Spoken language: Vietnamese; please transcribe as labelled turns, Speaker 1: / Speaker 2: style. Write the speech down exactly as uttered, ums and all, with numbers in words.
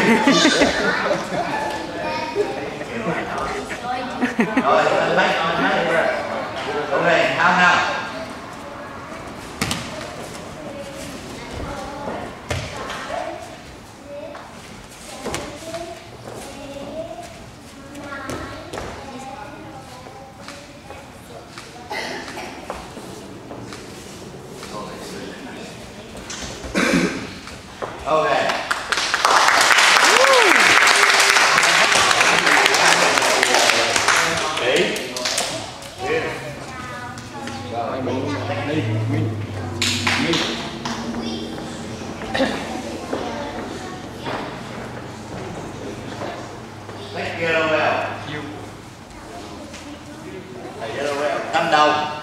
Speaker 1: Rồi, anh lấy, anh lấy. Ok, thao nào. Ok. Let's get over. You. Let's get over. Tâm đầu.